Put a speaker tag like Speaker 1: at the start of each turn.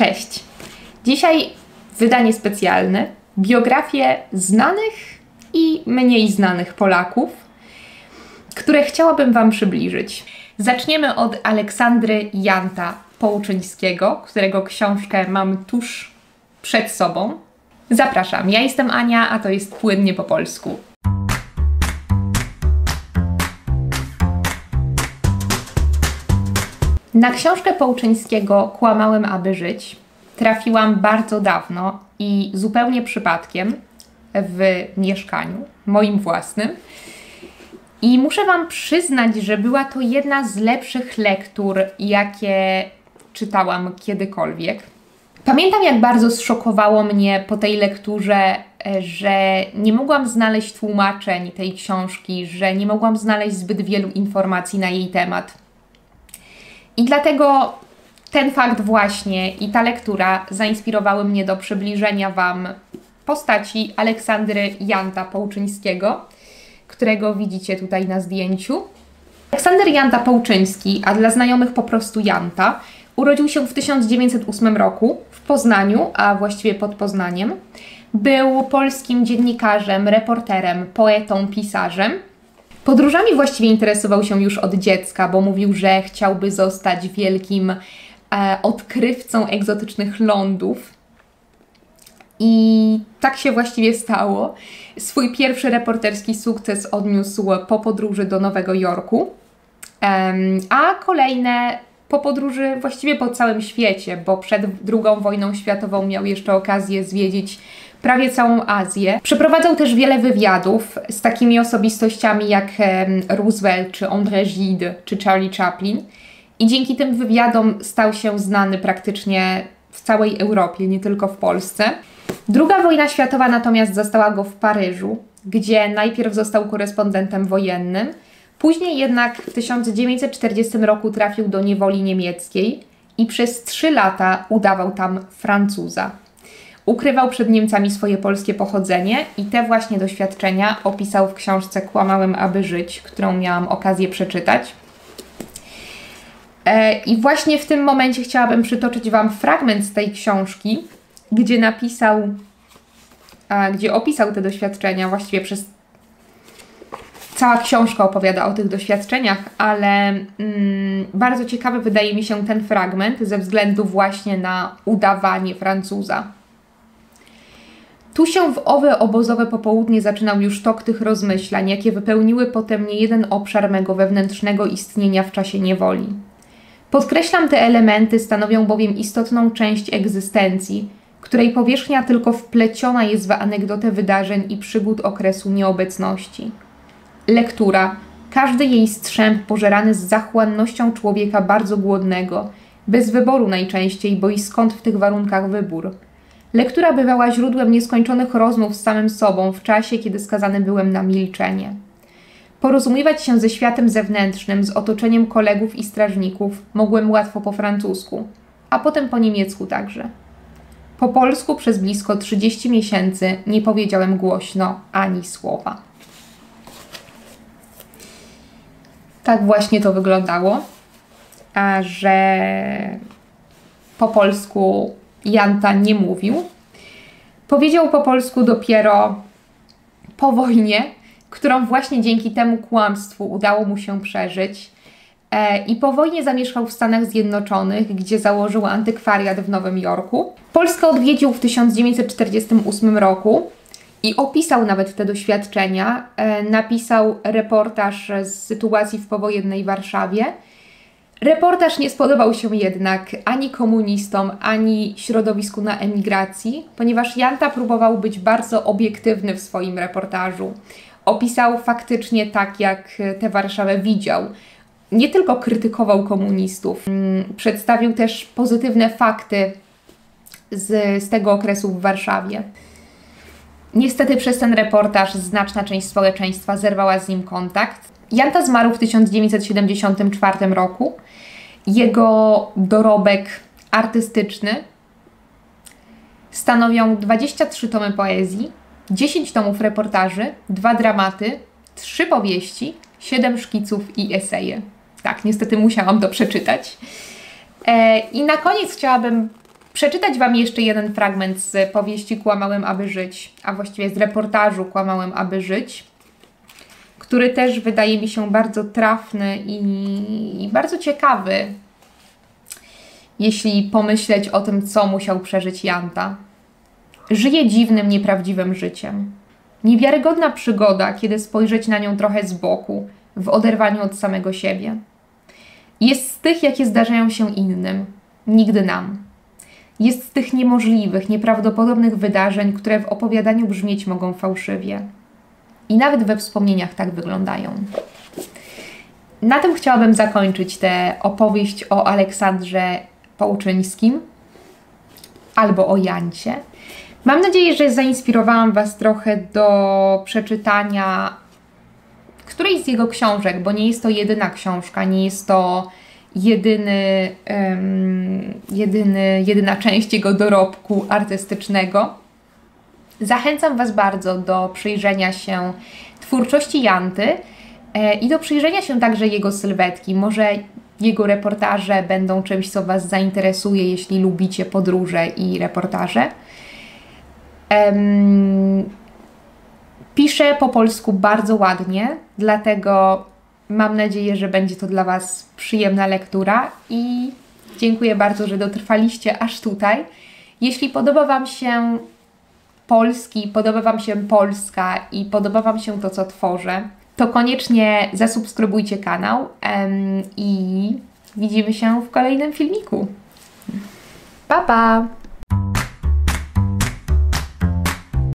Speaker 1: Cześć! Dzisiaj wydanie specjalne, biografie znanych i mniej znanych Polaków, które chciałabym Wam przybliżyć. Zaczniemy od Aleksandry Janta Połuczyńskiego, którego książkę mam tuż przed sobą. Zapraszam, ja jestem Ania, a to jest Płynnie po polsku. Na książkę Połuczyńskiego Kłamałem, aby żyć trafiłam bardzo dawno i zupełnie przypadkiem w mieszkaniu moim własnym. I muszę Wam przyznać, że była to jedna z lepszych lektur, jakie czytałam kiedykolwiek. Pamiętam, jak bardzo zszokowało mnie po tej lekturze, że nie mogłam znaleźć tłumaczeń tej książki, że nie mogłam znaleźć zbyt wielu informacji na jej temat. I dlatego ten fakt właśnie i ta lektura zainspirowały mnie do przybliżenia Wam postaci Aleksandry Janta Połuczyńskiego, którego widzicie tutaj na zdjęciu. Aleksander Janta Połuczyński, a dla znajomych po prostu Janta, urodził się w 1908 roku w Poznaniu, a właściwie pod Poznaniem. Był polskim dziennikarzem, reporterem, poetą, pisarzem. Podróżami właściwie interesował się już od dziecka, bo mówił, że chciałby zostać wielkim odkrywcą egzotycznych lądów. I tak się właściwie stało. Swój pierwszy reporterski sukces odniósł po podróży do Nowego Jorku, a kolejne po podróży właściwie po całym świecie, bo przed II wojną światową miał jeszcze okazję zwiedzić prawie całą Azję. Przeprowadzał też wiele wywiadów z takimi osobistościami jak Roosevelt, czy André Gide, czy Charlie Chaplin. I dzięki tym wywiadom stał się znany praktycznie w całej Europie, nie tylko w Polsce. II wojna światowa natomiast zastała go w Paryżu, gdzie najpierw został korespondentem wojennym, później jednak w 1940 roku trafił do niewoli niemieckiej i przez 3 lata udawał tam Francuza. Ukrywał przed Niemcami swoje polskie pochodzenie i te właśnie doświadczenia opisał w książce Kłamałem, aby żyć, którą miałam okazję przeczytać. I właśnie w tym momencie chciałabym przytoczyć Wam fragment z tej książki, gdzie opisał te doświadczenia, właściwie cała książka opowiada o tych doświadczeniach, ale bardzo ciekawy wydaje mi się ten fragment ze względu właśnie na udawanie Francuza. Tu się w owe obozowe popołudnie zaczynał już tok tych rozmyślań, jakie wypełniły potem niejeden obszar mego wewnętrznego istnienia w czasie niewoli. Podkreślam, te elementy stanowią bowiem istotną część egzystencji, której powierzchnia tylko wpleciona jest w anegdotę wydarzeń i przygód okresu nieobecności. Lektura, każdy jej strzęp pożerany z zachłannością człowieka bardzo głodnego, bez wyboru najczęściej, bo i skąd w tych warunkach wybór. Lektura bywała źródłem nieskończonych rozmów z samym sobą w czasie, kiedy skazany byłem na milczenie. Porozumiewać się ze światem zewnętrznym, z otoczeniem kolegów i strażników mogłem łatwo po francusku, a potem po niemiecku także. Po polsku przez blisko 30 miesięcy nie powiedziałem głośno ani słowa. Tak właśnie to wyglądało, że po polsku Janta nie mówił. Powiedział po polsku dopiero po wojnie, którą właśnie dzięki temu kłamstwu udało mu się przeżyć. I po wojnie zamieszkał w Stanach Zjednoczonych, gdzie założył antykwariat w Nowym Jorku. Polskę odwiedził w 1948 roku i opisał nawet te doświadczenia. Napisał reportaż z sytuacji w powojennej Warszawie. Reportaż nie spodobał się jednak ani komunistom, ani środowisku na emigracji, ponieważ Janta próbował być bardzo obiektywny w swoim reportażu. Opisał faktycznie tak, jak tę Warszawę widział. Nie tylko krytykował komunistów, przedstawił też pozytywne fakty z tego okresu w Warszawie. Niestety przez ten reportaż znaczna część społeczeństwa zerwała z nim kontakt. Janta zmarł w 1974 roku. Jego dorobek artystyczny stanowią 23 tomy poezji, 10 tomów reportaży, 2 dramaty, 3 powieści, 7 szkiców i eseje. Tak, niestety musiałam to przeczytać. I na koniec chciałabym przeczytać Wam jeszcze jeden fragment z powieści Kłamałem, aby żyć, a właściwie z reportażu Kłamałem, aby żyć, który też wydaje mi się bardzo trafny i bardzo ciekawy, jeśli pomyśleć o tym, co musiał przeżyć Janta. Żyje dziwnym, nieprawdziwym życiem. Niewiarygodna przygoda, kiedy spojrzeć na nią trochę z boku, w oderwaniu od samego siebie. Jest z tych, jakie zdarzają się innym, nigdy nam. Jest z tych niemożliwych, nieprawdopodobnych wydarzeń, które w opowiadaniu brzmieć mogą fałszywie. I nawet we wspomnieniach tak wyglądają. Na tym chciałabym zakończyć tę opowieść o Aleksandrze Połczyńskim albo o Jancie. Mam nadzieję, że zainspirowałam Was trochę do przeczytania którejś z jego książek, bo nie jest to jedyna książka, nie jest to jedyna część jego dorobku artystycznego. Zachęcam Was bardzo do przyjrzenia się twórczości Janty i do przyjrzenia się także jego sylwetki. Może jego reportaże będą czymś, co Was zainteresuje, jeśli lubicie podróże i reportaże. Pisze po polsku bardzo ładnie, dlatego mam nadzieję, że będzie to dla Was przyjemna lektura i dziękuję bardzo, że dotrwaliście aż tutaj. Jeśli podoba Wam się polski, podoba Wam się Polska i podoba Wam się to, co tworzę, to koniecznie zasubskrybujcie kanał i widzimy się w kolejnym filmiku. Pa, pa!